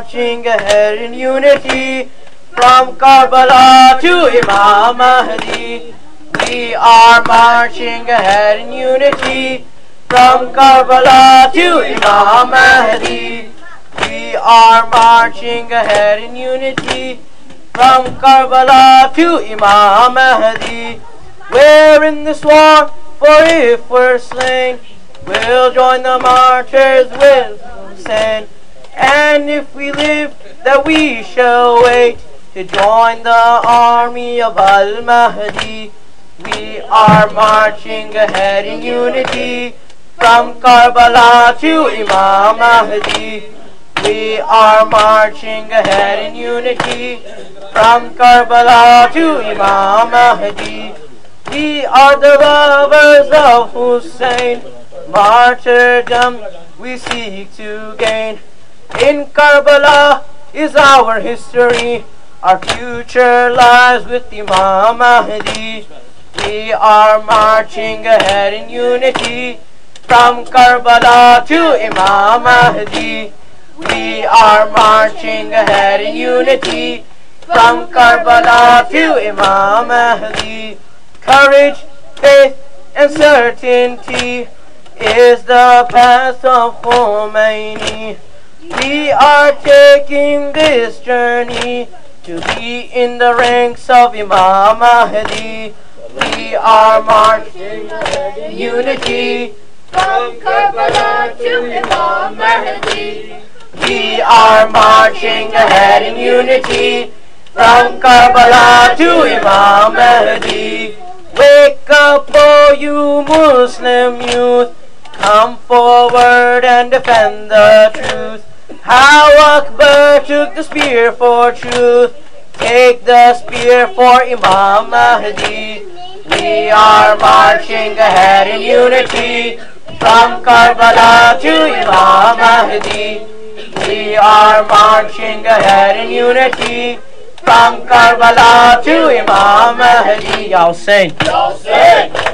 marching ahead in unity from Karbala to Imam Mahdi. We are marching ahead in unity from Karbala to Imam Mahdi. We are marching ahead in unity from Karbala to Imam Mahdi. We're in this war, for if we're slain, we'll join the martyrs with Hussein. And if we live, that we shall wait to join the army of Al-Mahdi. We are marching ahead in unity from Karbala to Imam Mahdi. We are marching ahead in unity from Karbala to Imam Mahdi. We are the lovers of Hussein, martyrdom we seek to gain. In Karbala is our history, our future lies with Imam Mahdi. We are marching ahead in unity from Karbala to Imam Mahdi. We are marching ahead in unity from Karbala to Imam Mahdi. Courage, faith, and certainty is the path of Khomeini. We are taking this journey to be in the ranks of Imam Mahdi. We are marching in unity from Karbala to Imam Mahdi. We are marching ahead in unity from Karbala to Imam Mahdi. Wake up, oh you Muslim youth, come forward and defend the truth. How Akbar took the spear for truth, take the spear for Imam Mahdi. We are marching ahead in unity from Karbala to Imam Mahdi. We are marching ahead in unity from Karbala to Imam Mahdi. Y'all sing. Y'all sing.